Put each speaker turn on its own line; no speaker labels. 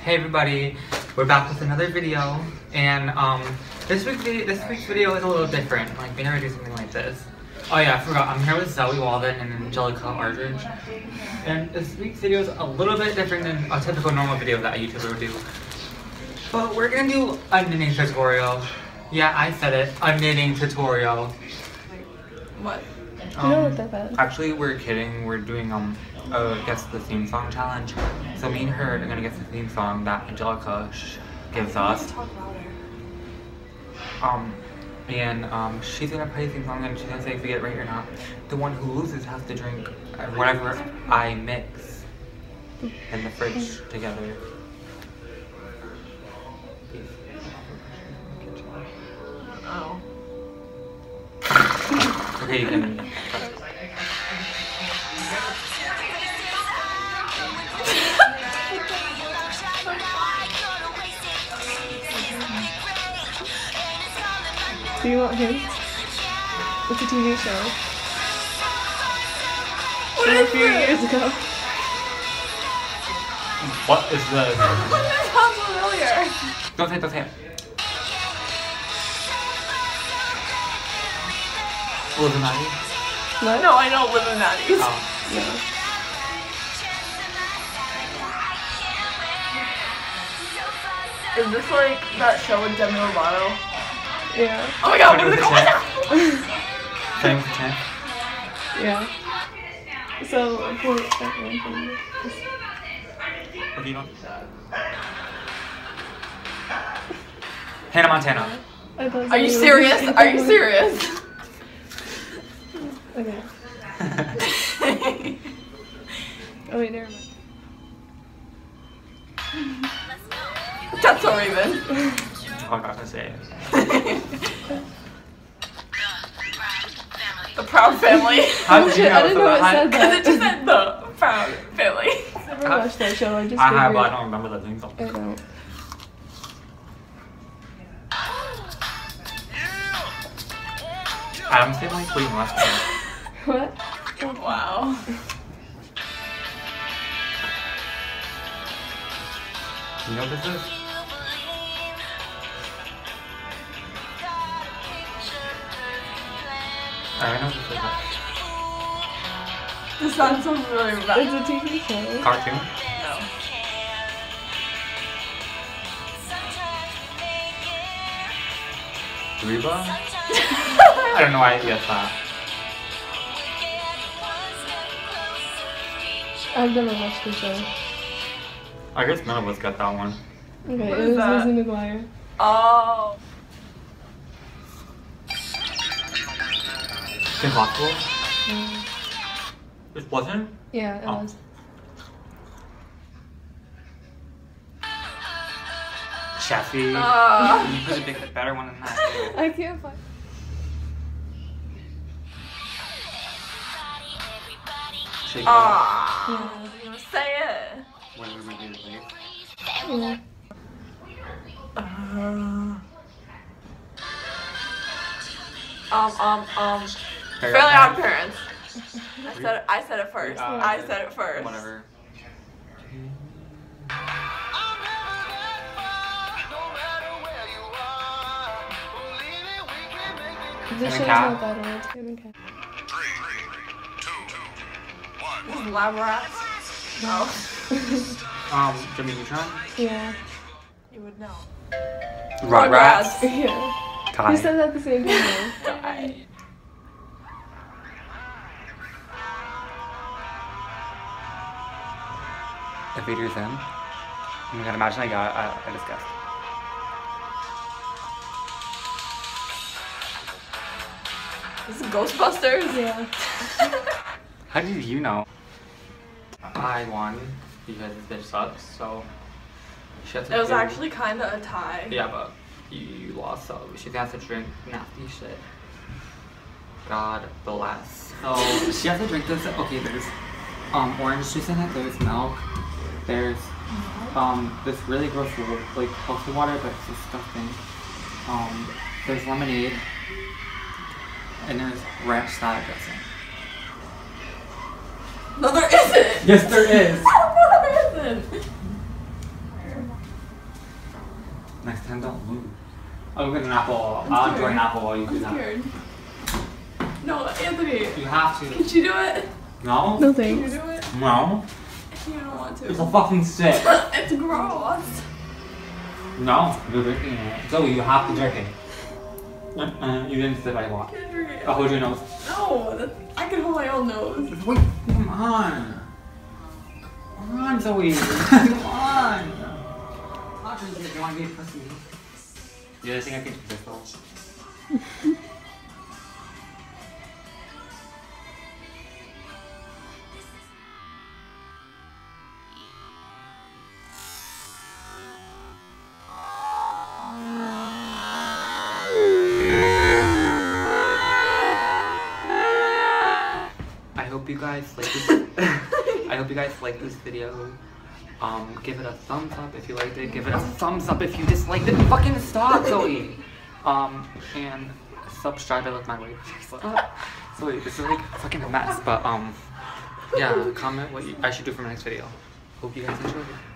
Hey everybody, we're back with another video, and this week's video is a little different. Like, we never do something like this. Oh yeah, I forgot. I'm here with Zoe Walden and Angelica Aldridge, and this week's video is a little bit different than a typical normal video that a YouTuber would do. But we're gonna do a knitting tutorial. Yeah, I said it. A knitting tutorial.
What?
Actually, we're kidding. We're doing guess the theme song challenge. So me and her are gonna guess the theme song that Angelica gives us. She's gonna play the theme song and she's gonna say if we get it right or not. The one who loses has to drink whatever I mix in the fridge together.
Oh.
Okay, you can.
Do you want him? It's a TV show. From a few years ago.
What is this?
That sounds familiar.
Don't say it, don't say it. Illuminati?
What?
No, I know Illuminati.
Oh.
Is this like that show with Demi Lovato?
Yeah.
Oh my god, what is it called?
Same with the chant.
Yeah. So, for that one thing.
Okay, you don't. Hannah Montana.
Are you serious? Are you serious?
Okay. Oh wait, never mind.
That's so Raven.
Oh, I gotta say it.
The Proud Family.
How did you know?
I didn't know it said
Because
that.
it just said the Proud Family.
I never watched that show. I just
I have,
figured-
but I don't remember the theme song.
I don't.
I'm still like tweeting last time.
What?
Wow.
You know what this is? I know what this is.
This sounds so really bad.
It's a TV show.
Cartoon?
No.
Reba? I don't know why I guessed that.
I've never watched the show.
I guess none of us got that one.
Okay,
What
it
is
was
that?
Lizzie McGuire.
Oh.
Impossible? It wasn't?
Yeah, it
Oh.
was.
Chassis. You could have picked a better one than that.
I can't find.
Shake it up.
Ah.
Yeah.
You say it.
When we were doing it.
Yeah.
Fairly
Fairly
Odd
Odd Parents. I said it first. I said it first.
Whatever.
This
Him and
show's
Kat?
not that old. Him and Kat.
This is Lab Rats. No.
Jimmy Neutron?
Yeah.
You would know.
Rugrats.
Yeah.
Kai.
We said that at the same time.
Die.
Invader Zim. Oh my god, imagine I just guessed.
This is Ghostbusters.
Yeah.
How did you know? I won because this bitch sucks, so she has to
It was
do-
actually kind of a tie.
Yeah, but you lost, so she has to drink nasty shit. God bless. So she has to drink this. Okay, there's orange juice in it. There's milk. There's this really gross like healthy water, but it's disgusting. There's lemonade. And there's ranch salad dressing.
No, there isn't.
Yes, there is.
No, there isn't.
Then don't move. I'll get an apple. I'll enjoy an apple while you do that.
Scared. No, Anthony.
You have to.
Can you do it?
No?
No
Can you
thanks.
do it?
No.
You don't want to.
It's a fucking stick.
It's gross.
No, you're drinking it. Zoe, you have to drink it. You didn't sip, I want.
Can't drink it.
I'll hold your nose.
No, I can hold my own nose.
Wait, come on. Come on, Zoe. Come on. Not drinking it. You want to be a pussy? You think I can do this though? I hope you guys like this. I hope you guys like this video. Give it a thumbs up if you liked it. Give it a thumbs up if you disliked it. Fucking stop, Zoe. And subscribe. I look my way. Zoe, this is like fucking a mess. But yeah, comment what I should do for my next video. Hope you guys enjoyed it.